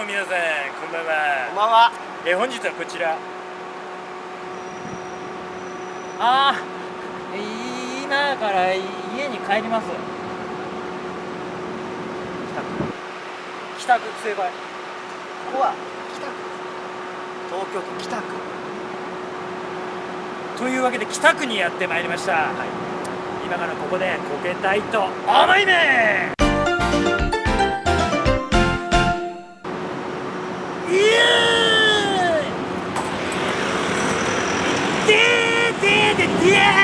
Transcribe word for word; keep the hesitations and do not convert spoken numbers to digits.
も皆さんこんばんは。 こんばんは。 え本日はこちら。 ああ、今から家に帰ります。 北区正解。ここは北区。東京都北区というわけで北区にやってまいりました。はい、今からここでこけたいと思いめ。イエーイ。でーでーでーでー